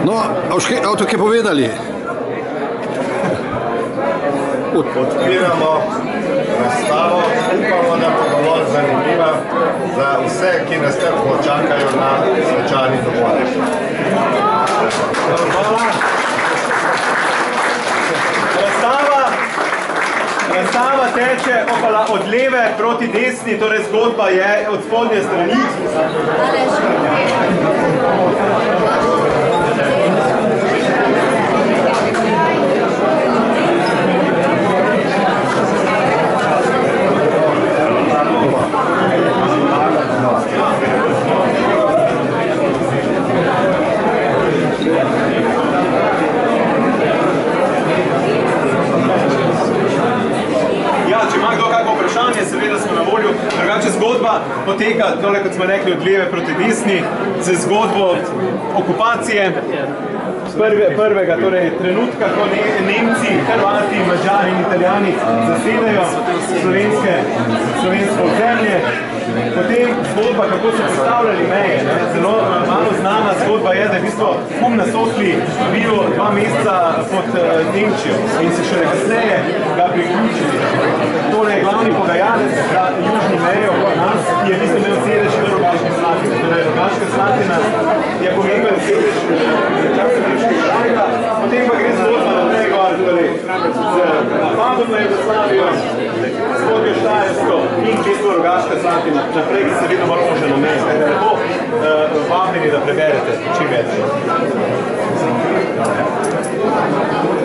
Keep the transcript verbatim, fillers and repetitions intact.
No, avto kaj povedali? Odpiramo razstavo, upamo, da bo dovolj zanimiva za vse, ki nas trpno čakajo na svečani dogodek. Razstava, razstava teče okolo od leve proti desni, torej zgodba je od spodnje strani. Seveda smo na volju, drugače zgodba poteka, tole, kot smo rekli, od leve proti desni, z zgodbo okupacije prve, prvega torej, trenutka, ko ne, Nemci, Hrvati, Mađari in Italijani zasedajo slovenske, slovensko ozemlje. Potem zgodba, kako so postavljali meje. Ne? Zelo malo znana zgodba je, da je v bistvu Hum na Sotli bil dva meseca pod uh, Nemčijo in se šele kasneje ga priključili. Tole je glavni pogajalec za južni mejo okoli nas, ki je v bistvu imel sedež v Rogaški Slatini. Torej, Rogaška Slatina je pomemben sedež Štrajka, potem pa gre zgodba naprej gor, torej, z napadom na Jugoslavijo, zgodjo Štajersko in čisto Rogaška Slatina. Naprej, ki se vedno moramo že na meji. Lepo uh, vabljeni, da preberete čim več.